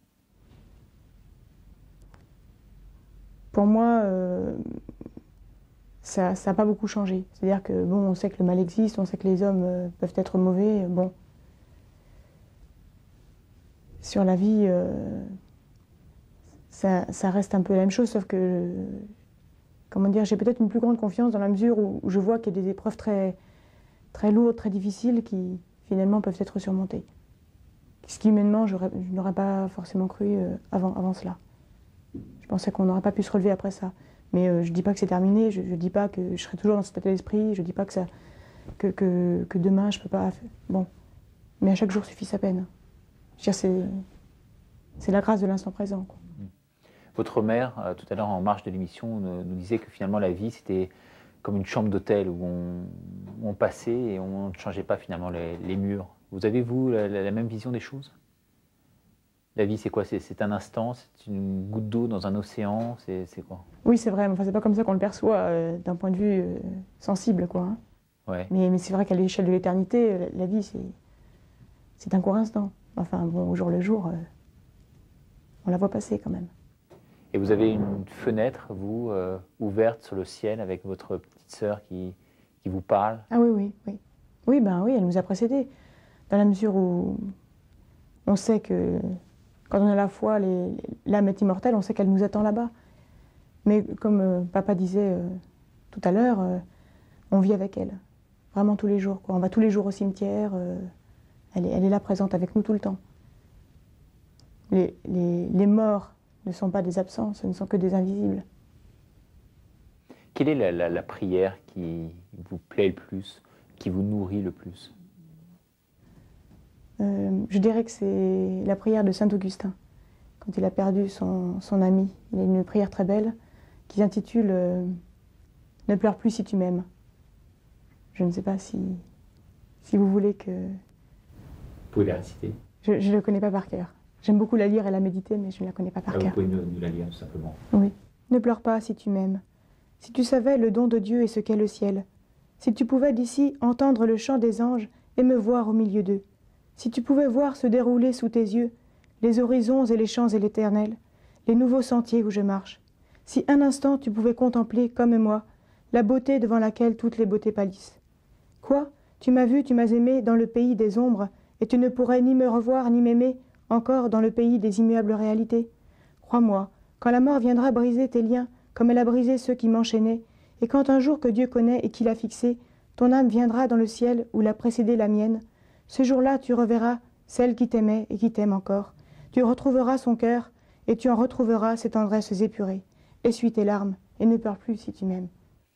Pour moi, euh, ça n'a pas beaucoup changé. C'est-à-dire que, bon, on sait que le mal existe, on sait que les hommes euh, peuvent être mauvais, bon. Sur la vie, euh, ça, ça reste un peu la même chose, sauf que, comment dire, j'ai peut-être une plus grande confiance dans la mesure où, où je vois qu'il y a des épreuves très, très lourdes, très difficiles, qui finalement peuvent être surmontées. Ce qui, humainement, je n'aurais pas forcément cru euh, avant, avant cela. Je pensais qu'on n'aurait pas pu se relever après ça. Mais euh, je ne dis pas que c'est terminé, je ne dis pas que je serai toujours dans cet état d'esprit, je ne dis pas que, ça, que, que, que demain je ne peux pas... Bon, mais à chaque jour suffit sa peine. C'est la grâce de l'instant présent, quoi. Votre mère, euh, tout à l'heure en marge de l'émission, nous, nous disait que finalement la vie c'était comme une chambre d'hôtel où on, où on passait et on ne changeait pas finalement les, les murs. Vous avez, vous, la, la, la même vision des choses? La vie, c'est quoi? C'est un instant, c'est une goutte d'eau dans un océan, c'est quoi? Oui, c'est vrai, mais enfin, c'est pas comme ça qu'on le perçoit euh, d'un point de vue euh, sensible, quoi. Hein. Ouais. Mais, mais c'est vrai qu'à l'échelle de l'éternité, la, la vie, c'est un court instant. Enfin, bon, au jour le jour, euh, on la voit passer quand même. Et vous avez une fenêtre, vous, euh, ouverte sur le ciel avec votre petite sœur qui, qui vous parle? Ah oui, oui, oui. Oui, ben oui, elle nous a précédés. Dans la mesure où on sait que quand on a la foi, l'âme est immortelle, on sait qu'elle nous attend là-bas. Mais comme euh, papa disait euh, tout à l'heure, euh, on vit avec elle. Vraiment tous les jours, quoi. On va tous les jours au cimetière. Euh, elle, est, elle est là présente avec nous tout le temps. Les, les, les morts ne sont pas des absents, ce ne sont que des invisibles. Quelle est la, la, la prière qui vous plaît le plus, qui vous nourrit le plus? euh, Je dirais que c'est la prière de saint Augustin, quand il a perdu son, son ami. Il y a une prière très belle qui s'intitule euh, « Ne pleure plus si tu m'aimes ». Je ne sais pas si, si vous voulez que... Vous pouvez la réciter? Je ne la connais pas par cœur. J'aime beaucoup la lire et la méditer, mais je ne la connais pas par ah, cœur. Vous pouvez nous, nous la lire, tout simplement. Oui. Ne pleure pas si tu m'aimes. Si tu savais le don de Dieu et ce qu'est le ciel. Si tu pouvais d'ici entendre le chant des anges et me voir au milieu d'eux. Si tu pouvais voir se dérouler sous tes yeux les horizons et les champs et l'éternel, les nouveaux sentiers où je marche. Si un instant tu pouvais contempler, comme moi, la beauté devant laquelle toutes les beautés pâlissent. Quoi? Tu m'as vu, tu m'as aimé dans le pays des ombres, et tu ne pourrais ni me revoir ni m'aimer encore dans le pays des immuables réalités. Crois-moi, quand la mort viendra briser tes liens, comme elle a brisé ceux qui m'enchaînaient, et quand un jour que Dieu connaît et qu'il a fixé, ton âme viendra dans le ciel où l'a précédé la mienne, ce jour-là tu reverras celle qui t'aimait et qui t'aime encore. Tu retrouveras son cœur, et tu en retrouveras ses tendresses épurées. Essuie tes larmes, et ne pleure plus si tu m'aimes.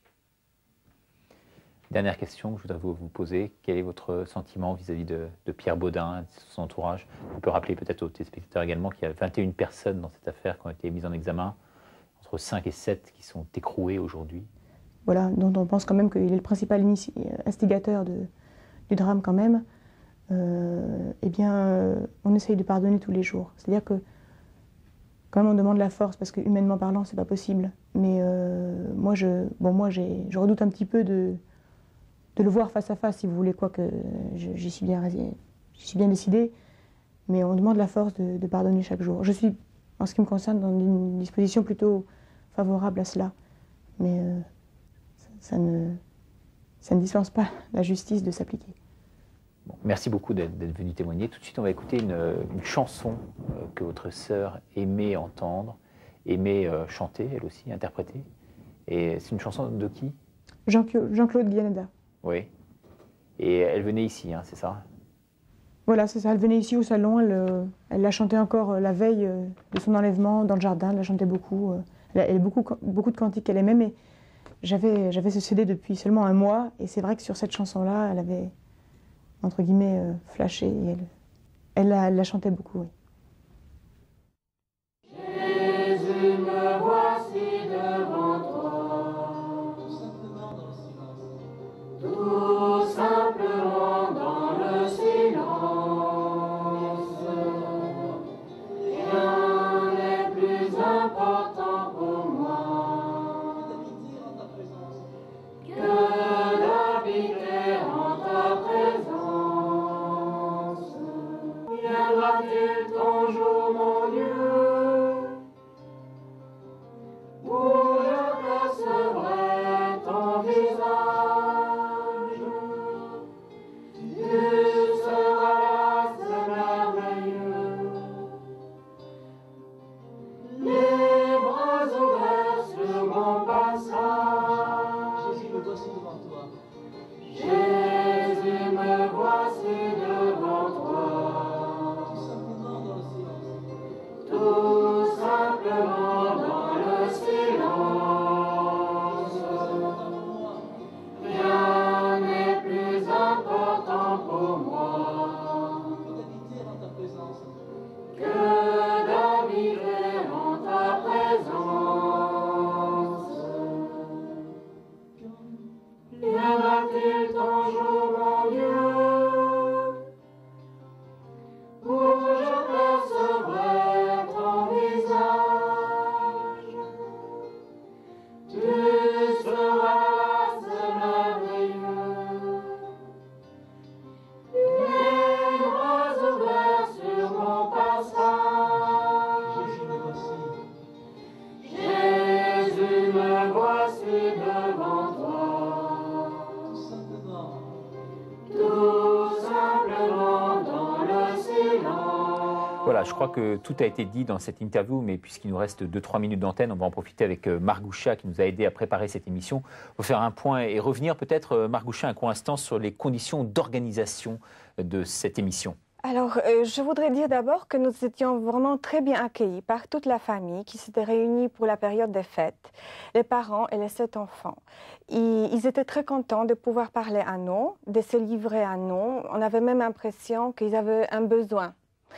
Dernière question que je voudrais vous, vous poser. Quel est votre sentiment vis-à-vis -vis de, de Pierre Baudin et de son entourage? On peut rappeler peut-être aux téléspectateurs également qu'il y a vingt et une personnes dans cette affaire qui ont été mises en examen, entre cinq et sept qui sont écrouées aujourd'hui. Voilà, dont on pense quand même qu'il est le principal instigateur de, du drame quand même. Euh, eh bien, euh, on essaye de pardonner tous les jours. C'est-à-dire que quand même on demande la force, parce que humainement parlant, c'est pas possible. Mais euh, moi, je, bon, moi je redoute un petit peu de... de le voir face à face, si vous voulez, quoi que j'y suis bien, j'y suis bien décidée, mais on demande la force de, de pardonner chaque jour. Je suis, en ce qui me concerne, dans une disposition plutôt favorable à cela, mais euh, ça, ça, ne, ça ne dispense pas la justice de s'appliquer. Bon, merci beaucoup d'être venu témoigner. Tout de suite, on va écouter une, une chanson euh, que votre sœur aimait entendre, aimait euh, chanter, elle aussi, interpréter. Et c'est une chanson de qui? Jean-Claude Jean-Claude Guyaneda. Oui. Et elle venait ici, hein, c'est ça? Voilà, c'est ça. Elle venait ici au salon, elle, euh, elle l'a chanté encore euh, la veille euh, de son enlèvement dans le jardin, elle la chantait beaucoup. Euh, elle a, elle a beaucoup, beaucoup de cantiques qu'elle aimait, mais j'avais, j'avais ce C D depuis seulement un mois, et c'est vrai que sur cette chanson-là, elle avait, entre guillemets, euh, flashé, et elle, elle, la, elle la chantait beaucoup, oui. Jésus, me voici devant toi, tout simplement dans le silence. Rien n'est plus important pour moi que d'habiter en ta présence. Viendra-t-il ton jour, mon Dieu, où je percevrai ton visage? Tu seras là, c'est merveilleux, les bras ouverts sur mon passage. Jésus, me voici devant toi. Jésus, me voici devant toi. Tout simplement dans le silence. Rien n'est plus important pour moi que d'habiter en ta présence. Viendra-t-il ton jour, mon Dieu, où je percevrai ton visage? Tu seras là, c'est merveilleux, les bras ouverts sur mon passage. Jésus, me voici devant toi, tout simplement dans le silence. Voilà, je crois que tout a été dit dans cette interview, mais puisqu'il nous reste deux trois minutes d'antenne, on va en profiter avec euh, Margoucha qui nous a aidé à préparer cette émission. Pour faire un point et revenir peut-être, euh, Margoucha, un court instant sur les conditions d'organisation de cette émission. Alors, euh, je voudrais dire d'abord que nous étions vraiment très bien accueillis par toute la famille qui s'était réunie pour la période des fêtes, les parents et les sept enfants. Ils, ils étaient très contents de pouvoir parler à nous, de se livrer à nous. On avait même l'impression qu'ils avaient un besoin.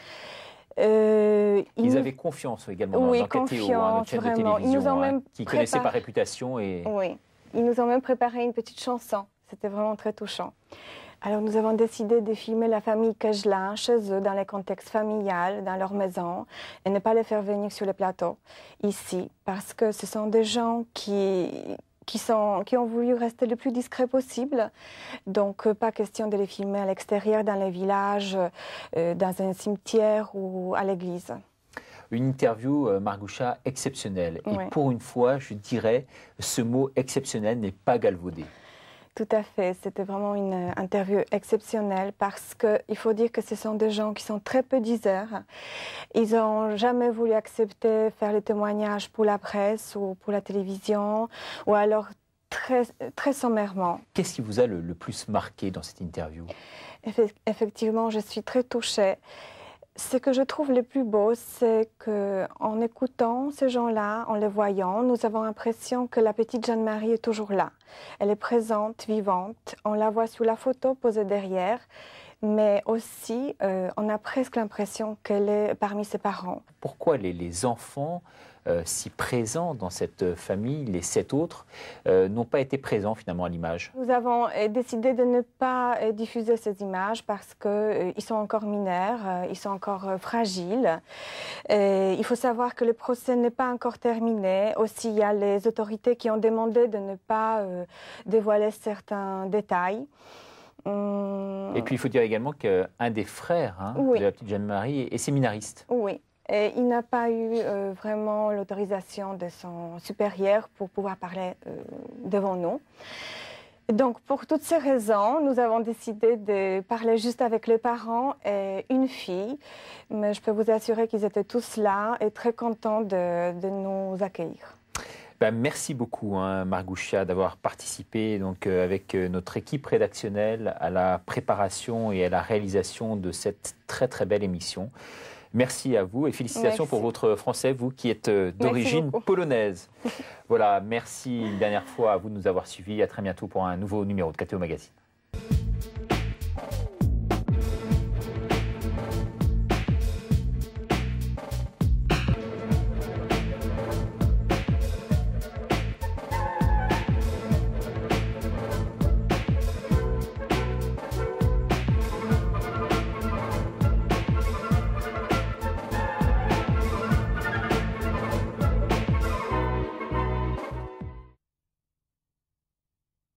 Euh, ils, ils avaient confiance également oui, dans, dans K T O, hein, notre chaîne vraiment. de télévision, ils nous ont hein, même qui préparé... connaissaient par réputation. Et... Oui, ils nous ont même préparé une petite chanson. C'était vraiment très touchant. Alors nous avons décidé de filmer la famille Kegelin chez eux, dans les contextes familial, dans leur maison, et ne pas les faire venir sur le plateau, ici, parce que ce sont des gens qui, qui, sont, qui ont voulu rester le plus discret possible. Donc euh, pas question de les filmer à l'extérieur, dans les villages, euh, dans un cimetière ou à l'église. Une interview, euh, Margoucha, exceptionnelle. Et oui. Pour une fois, je dirais, ce mot exceptionnel n'est pas galvaudé. Tout à fait, c'était vraiment une interview exceptionnelle parce qu'il faut dire que ce sont des gens qui sont très peu diseurs. Ils n'ont jamais voulu accepter faire les témoignages pour la presse ou pour la télévision, ou alors très, très sommairement. Qu'est-ce qui vous a le, le plus marqué dans cette interview? Effectivement, je suis très touchée. Ce que je trouve le plus beau, c'est qu'en écoutant ces gens-là, en les voyant, nous avons l'impression que la petite Jeanne-Marie est toujours là. Elle est présente, vivante. On la voit sur la photo posée derrière, mais aussi, euh, on a presque l'impression qu'elle est parmi ses parents. Pourquoi les, les enfants euh, si présents dans cette famille, les sept autres, euh, n'ont pas été présents finalement à l'image? Nous avons euh, décidé de ne pas euh, diffuser ces images parce qu'ils euh, sont encore mineurs, euh, ils sont encore euh, fragiles. Et il faut savoir que le procès n'est pas encore terminé. Aussi, il y a les autorités qui ont demandé de ne pas euh, dévoiler certains détails. Hum... Et puis il faut dire également qu'un des frères hein, oui. de la petite Jeanne-Marie est séminariste. Oui. Et il n'a pas eu euh, vraiment l'autorisation de son supérieur pour pouvoir parler euh, devant nous. Donc, pour toutes ces raisons, nous avons décidé de parler juste avec les parents et une fille. Mais je peux vous assurer qu'ils étaient tous là et très contents de, de nous accueillir. Ben, merci beaucoup, hein, Margoucha, d'avoir participé donc, euh, avec euh, notre équipe rédactionnelle à la préparation et à la réalisation de cette très très belle émission. Merci à vous et félicitations merci. pour votre français, vous qui êtes euh, d'origine polonaise. Voilà, merci une dernière fois à vous de nous avoir suivis. À très bientôt pour un nouveau numéro de K T O Magazine.